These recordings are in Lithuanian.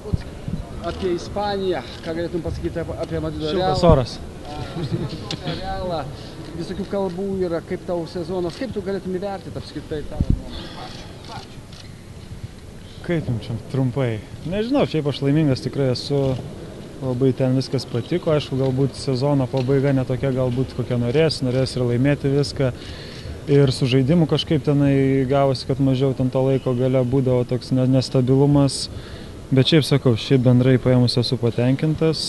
Apie Ispaniją, ką galėtum pasakyti apie Madrido Realą? Šiltas oras. Realą, visokių kalbų yra, kaip tavo sezonas, kaip tu galėtum įvertinti apskritai tavo nuomonę? Kaip jums čia trumpai? Nežinau, šiaip aš laimingas tikrai esu, labai ten viskas patiko, aišku, galbūt sezono pabaiga netokia galbūt kokia norės ir laimėti viską. Ir su žaidimu kažkaip tenai gavosi, kad mažiau ten to laiko gale būdavo toks nestabilumas. Bet šiaip sakau, šiaip bendrai paėmus esu patenkintas.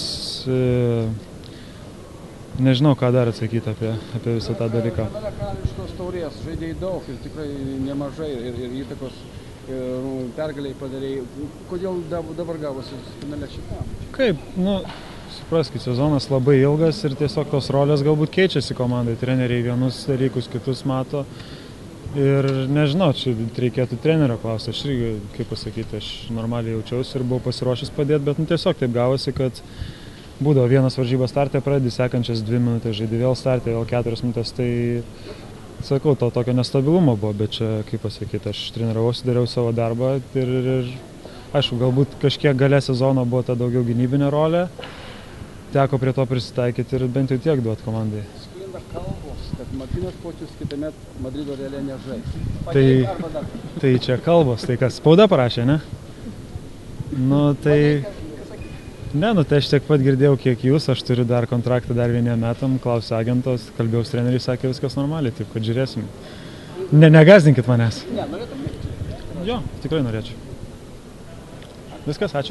Nežinau, ką dar atsakyti apie visą tą dalyką. Iš tos taurės žaidėjai daug ir tikrai nemažai ir įtakos pergaliai padarėjai. Kodėl dabar gavosi finale šitam? Kaip, supraskit, sezonas labai ilgas ir tiesiog tos rolės galbūt keičiasi komandai. Treneriai vienus dalykus, kitus mato. Ir nežinau, čia reikėtų trenerio klausti. Aš irgi, kaip pasakyti, aš normaliai jaučiausi ir buvau pasiruošęs padėti, bet tiesiog taip gavosi, kad būdavo vienas varžybos startė, pradedi sekančias 2 minutės, žaidži vėl startė, vėl 4 minutės, tai sakau, to tokio nestabilumo buvo, bet čia, kaip pasakyti, aš treniravausi, dariau savo darbą ir aišku, galbūt kažkiek gale sezono buvo ta daugiau gynybinė rolė, teko prie to prisitaikyti ir bent jau tiek duoti komandai. Sklinda kalbos, kad Martynas Pocius kitąmet Madrido Reale nežais. Tai čia kalbos, tai kas, spauda parašė, ne? Tai aš tiek pat girdėjau, kiek jūs, aš turiu dar kontraktą dar 1 metam, klausė agentos, kalbėjau su treneriais, sakė viskas normaliai, taip kad žiūrėsim. Negazdinkit manęs. Ne, norėtum likti? Jo, tikrai norėčiau. Viskas, ačiū.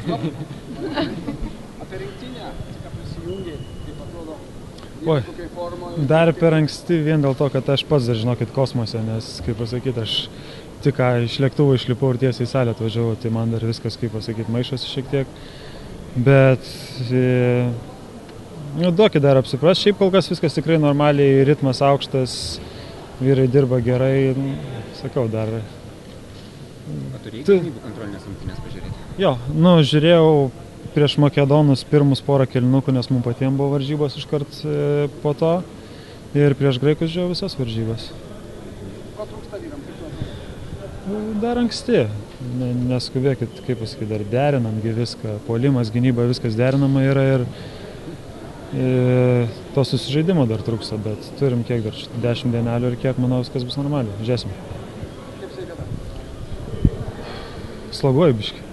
Apie rinktinę, ką prisijungi, kaip atrodo, kokiai formoje? Dar per anksti vien dėl to, kad aš pats dar žinokit kosmose, nes, kaip pasakyti, aš tik ką iš lėktuvo išlipau ir tiesiai į salę atvažiavau, tai man dar viskas, kaip pasakyti, maišosi šiek tiek. Bet duokit dar apsiprast, šiaip kol kas viskas tikrai normaliai, ritmas aukštas, vyrai dirba gerai, sakau dar. Turėjai galimybių kontrolinės rungtynės pažiūrėti? Jo, žiūrėjau prieš makedonus pirmus porą kėlinukų, nes mums patiems buvo varžybos iškart po to ir prieš graikus žiūrėjau visas varžybas. Ko trūksta vyram? Dar anksti. Neskubėkit, kaip pasakyti, dar derinamgi viską, puolimas, gynyba, viskas derinama yra ir to susižaidimo dar trūksta, bet turim kiek dar 10 dienelių ir kiek, manau, viskas bus normaliai. Žiūrėsim. Kaip sveikata? Sloguoju biškį.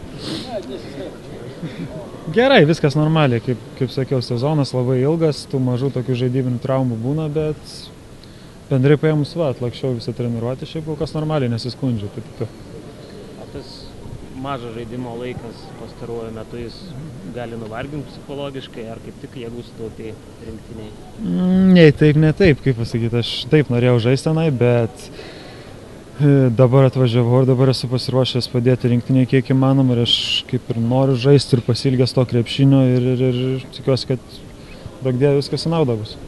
Gerai, viskas normaliai, kaip sakiau, sezonas labai ilgas, tų mažų tokių žaidybinių traumų būna, bet bendrai paėmus atlakščiau visą treniruotę, šiaip kol kas normaliai nesiskundžiu. Tas mažas žaidimo laikas pastaruoju metu jis gali nuvarginti psichologiškai, ar kaip tik jėgų sutaupė rinktiniai? Ne taip, kaip pasakyti, aš taip norėjau žaisti tenai, bet dabar atvažiavau ir dabar esu pasiruošęs padėti rinktiniai kiek įmanoma ir aš kaip ir noriu žaisti ir pasilgęs to krepšinio ir tikiuosi, kad daug dievų viskas į naudą bus.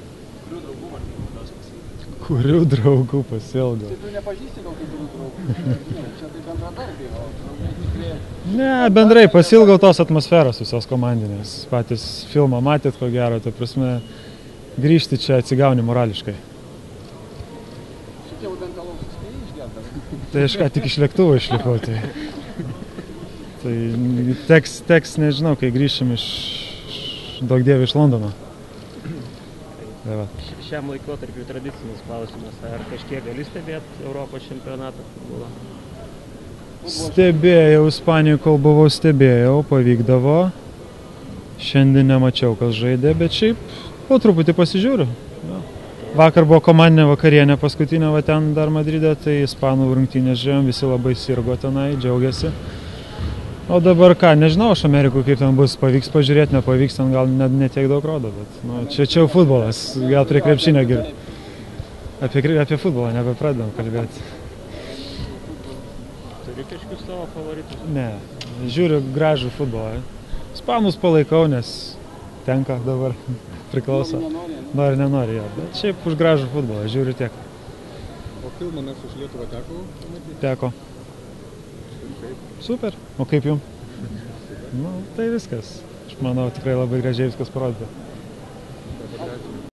Kurių draugų pasiilgo? Tai tu nepažįsti gal kai kurių draugų? Čia tai bendradarbiai, o draugai tikrai... Ne, bendrai pasiilgau tos atmosferos visos komandinės. Patys filmą matėt, ko gero, ta prasme, grįžti čia atsigauni morališkai. Šitie udentalaus suspėjai išgerti? Tai aš ką tik iš lėktuvo išlipau, tai teks, nežinau, kai grįšim iš daug dievų iš Londono. Šiam laikotarpiu tradicinis klausimas, ar kažkiek gali stebėti Europos čempionatą futbolą? Stebėjau, Ispanijoje kol buvau stebėjau, pavykdavo. Šiandien nemačiau, kas žaidė, bet šiaip po truputį pasižiūriu. Vakar buvo komandinė vakarienė paskutinė, va ten dar Madride, tai ispanų rungtynės žiūrėjom, visi labai sirgo tenai, džiaugiasi. O dabar ką, nežinau, aš Amerikų kaip ten bus, pavyks pažiūrėti, nepavyks, ten gal ne tiek daug rodo, bet čia jau futbolas, gal prie krepšinio girdi. Apie futbolą nebepradedam kalbėti. Turi kažkokius savo favoritus? Ne, žiūriu gražų futbolą. Ispanus palaikau, nes tenka dabar, priklauso. Nori, nenori, jo, bet šiaip už gražų futbolą, žiūriu tiek. O filmą Mes už Lietuvą teko pamatyti? Teko. Super. O kaip jum? Tai viskas. Aš manau, tikrai labai gražiai viskas parodyta.